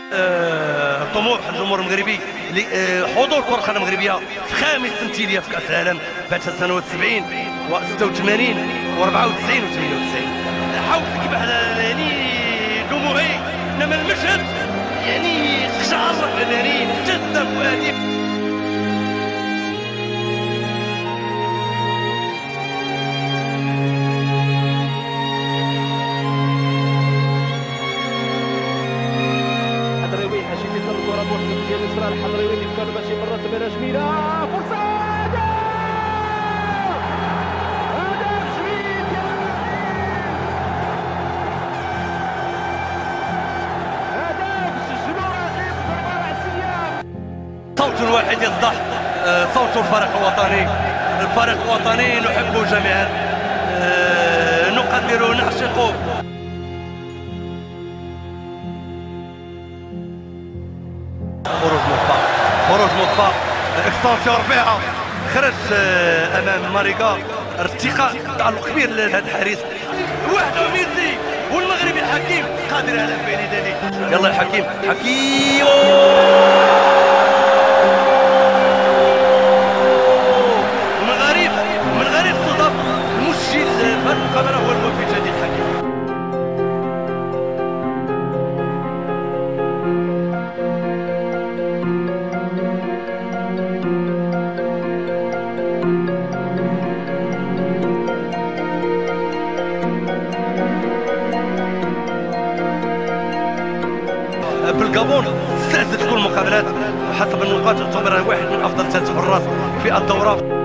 طموح الجمهور المغربي لحضور كرة القدم المغربية في خامس تمثيلية في كأس العالم بعد سنوات 70 و86 و94 و98. حاول كيف يعني جمهوري، انما المشهد يعني قشعر يعني جذب وهذه. الكرة بوحدة ديال اليسرى الحضريوي اللي كان ماشي مرة تمريرة جميلة، فرصة هدف جميل ديال هدف سجلوا رقيب ضربة رأسية. صوت واحد يصدح، صوت الفريق الوطني. الفريق الوطني نحبه جميعا، نقدره نعشقه. خروج مطبق اكستنسيون رفيعه، خرج امام ماريكا، ارتقاء تعلق كبير لهذا الحارس وحده ميسي، والمغربي حكيم قادر على فعل ذلك. يلا يا حكيم، حكيم من غريب صدف المسجل في المقابله هو الموفي جديد حكيم. بالكابون استعدت كل المقابلات وحسب النقاط تعتبر واحد من افضل ثلاث حراس في الدوره.